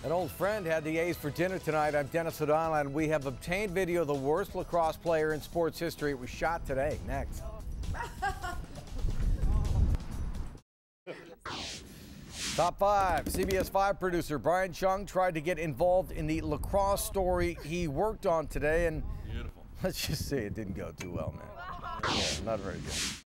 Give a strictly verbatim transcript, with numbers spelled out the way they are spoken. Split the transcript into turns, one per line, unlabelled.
An old friend had the A's for dinner tonight. I'm Dennis O'Donnell, and we have obtained video of the worst lacrosse player in sports history. It was shot today. Next. Top five. C B S five producer Brian Chung tried to get involved in the lacrosse story he worked on today, and
Beautiful.
Let's just say it didn't go too well, man. Yeah, not very good.